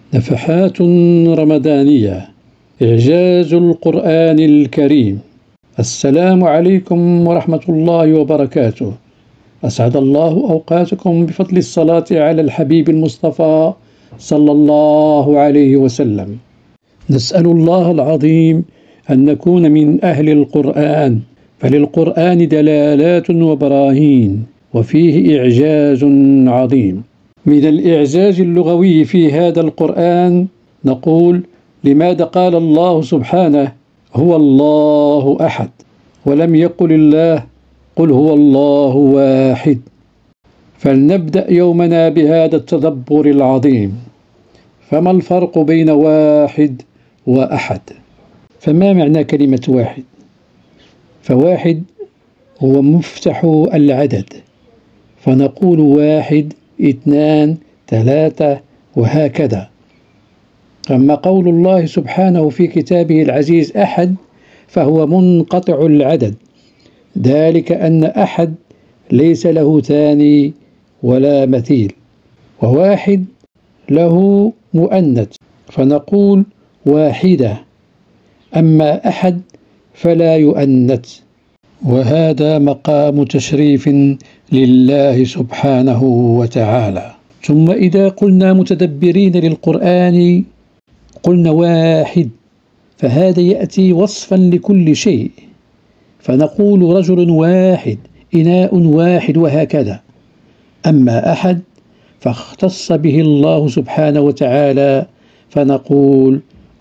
نفحات رمضانية، إعجاز القرآن الكريم. السلام عليكم ورحمة الله وبركاته. أسعد الله أوقاتكم بفضل الصلاة على الحبيب المصطفى صلى الله عليه وسلم. نسأل الله العظيم أن نكون من أهل القرآن، فللقرآن دلالات وبراهين، وفيه إعجاز عظيم. من الإعجاز اللغوي في هذا القرآن نقول: لماذا قال الله سبحانه هو الله أحد، ولم يقل الله قل هو الله واحد؟ فلنبدأ يومنا بهذا التدبر العظيم. فما الفرق بين واحد وأحد؟ فما معنى كلمة واحد؟ فواحد هو مفتاح العدد، فنقول واحد، اثنان، ثلاثة، وهكذا. أما قول الله سبحانه في كتابه العزيز أحد فهو منقطع العدد، ذلك أن أحد ليس له ثاني ولا مثيل. وواحد له مؤنث فنقول واحدة، أما أحد فلا يؤنث، وهذا مقام تشريف لله سبحانه وتعالى. ثم إذا قلنا متدبرين للقرآن قلنا واحد، فهذا يأتي وصفا لكل شيء، فنقول رجل واحد، إناء واحد، وهكذا. أما أحد فاختص به الله سبحانه وتعالى، فنقول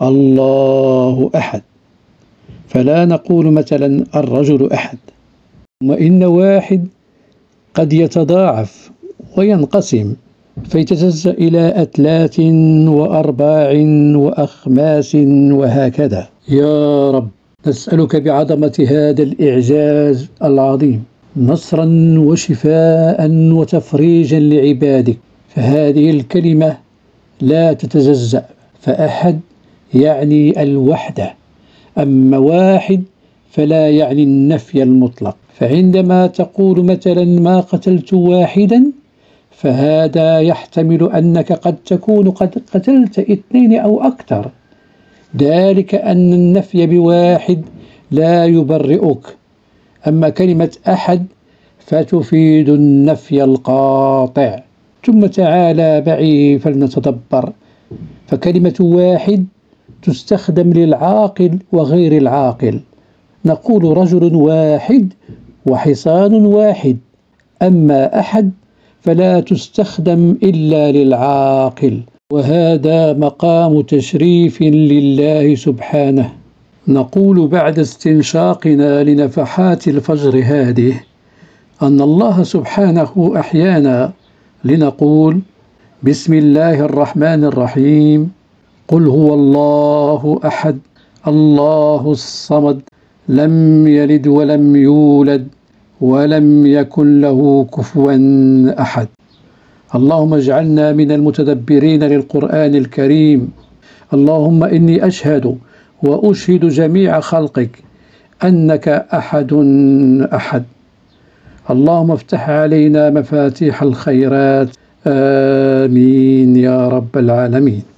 الله أحد، فلا نقول مثلا الرجل أحد. وإن واحد قد يتضاعف وينقسم فيتجزأ إلى أثلاث وأرباع وأخماس وهكذا. يا رب نسألك بعظمة هذا الإعجاز العظيم نصرا وشفاء وتفريجا لعبادك، فهذه الكلمة لا تتجزأ، فأحد يعني الوحدة، أما واحد فلا يعني النفي المطلق. فعندما تقول مثلا ما قتلت واحدا، فهذا يحتمل أنك قد تكون قد قتلت اثنين أو أكثر، ذلك أن النفي بواحد لا يبرئك. أما كلمة أحد فتفيد النفي القاطع. ثم تعالى معي فلنتدبر. فكلمة واحد تستخدم للعاقل وغير العاقل، نقول رجل واحد وحصان واحد. أما أحد فلا تستخدم إلا للعاقل، وهذا مقام تشريف لله سبحانه. نقول بعد استنشاقنا لنفحات الفجر هذه أن الله سبحانه أحيانا لنقول: بسم الله الرحمن الرحيم، قل هو الله أحد الله الصمد لم يلد ولم يولد ولم يكن له كفوا أحد. اللهم اجعلنا من المتدبرين للقرآن الكريم. اللهم إني أشهد وأشهد جميع خلقك أنك أحد أحد. اللهم افتح علينا مفاتيح الخيرات، آمين يا رب العالمين.